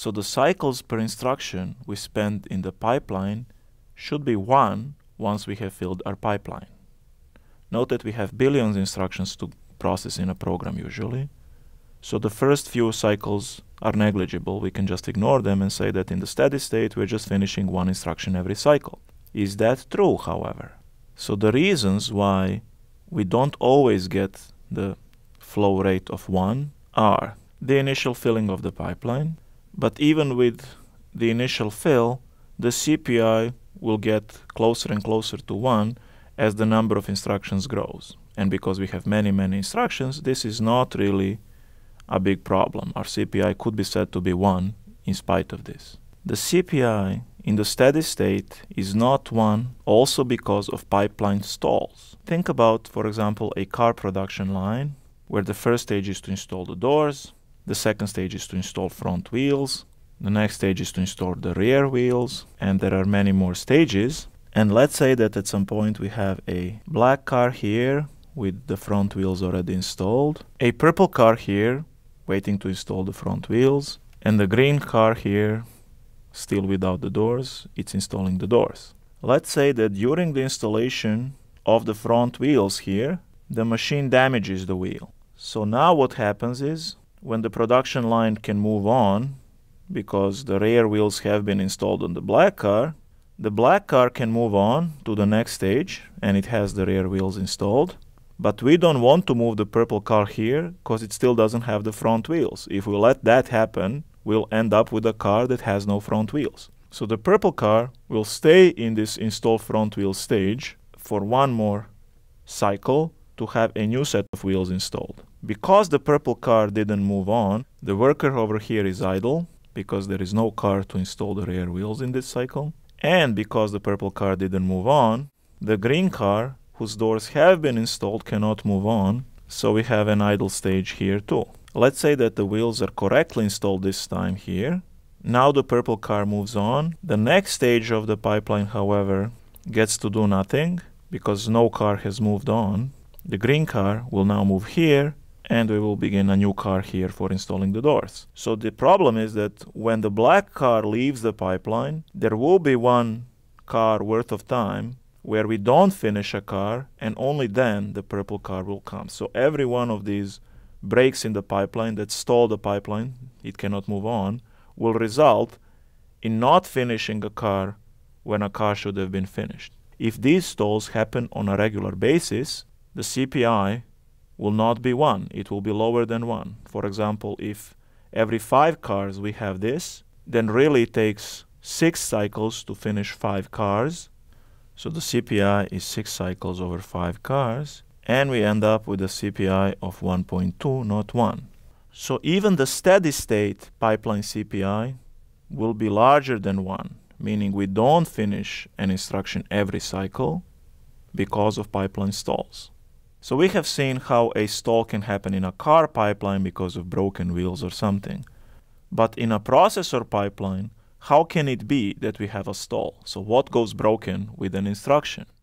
So the cycles per instruction we spend in the pipeline should be 1 once we have filled our pipeline. Note that we have billions of instructions to process in a program usually. So the first few cycles are negligible. We can just ignore them and say that in the steady state we're just finishing 1 instruction every cycle. Is that true, however? So the reasons why we don't always get the flow rate of 1 are the initial filling of the pipeline, but even with the initial fill, the CPI will get closer and closer to 1 as the number of instructions grows. And because we have many, many instructions, this is not really a big problem. Our CPI could be said to be 1 in spite of this. The CPI in the steady state is not 1 also because of pipeline stalls. Think about, for example, a car production line where the first stage is to install the doors, the second stage is to install front wheels, the next stage is to install the rear wheels, and there are many more stages. And let's say that at some point we have a black car here with the front wheels already installed, a purple car here waiting to install the front wheels, and the green car here still without the doors, it's installing the doors. Let's say that during the installation of the front wheels here, the machine damages the wheel. So now what happens is, when the production line can move on, because the rear wheels have been installed on the black car can move on to the next stage, and it has the rear wheels installed. But we don't want to move the purple car here because it still doesn't have the front wheels. If we let that happen, we'll end up with a car that has no front wheels. So the purple car will stay in this install front wheel stage for 1 more cycle to have a new set of wheels installed. Because the purple car didn't move on, the worker over here is idle because there is no car to install the rear wheels in this cycle. And because the purple car didn't move on, the green car, whose doors have been installed, cannot move on. So we have an idle stage here too. Let's say that the wheels are correctly installed this time here. Now the purple car moves on. The next stage of the pipeline, however, gets to do nothing because no car has moved on. The green car will now move here, and we will begin a new car here for installing the doors. So the problem is that when the black car leaves the pipeline, there will be 1 car worth of time where we don't finish a car, and only then the purple car will come. So every one of these breaks in the pipeline that stall the pipeline, it cannot move on, will result in not finishing a car when a car should have been finished. If these stalls happen on a regular basis, the CPI will not be 1. It will be lower than 1. For example, if every 5 cars we have this, then really it takes 6 cycles to finish 5 cars. So the CPI is 6 cycles over 5 cars, and we end up with a CPI of 1.2, not 1. So even the steady state pipeline CPI will be larger than 1, meaning we don't finish an instruction every cycle because of pipeline stalls. So we have seen how a stall can happen in a car pipeline because of broken wheels or something. But in a processor pipeline, how can it be that we have a stall? So what goes broken with an instruction?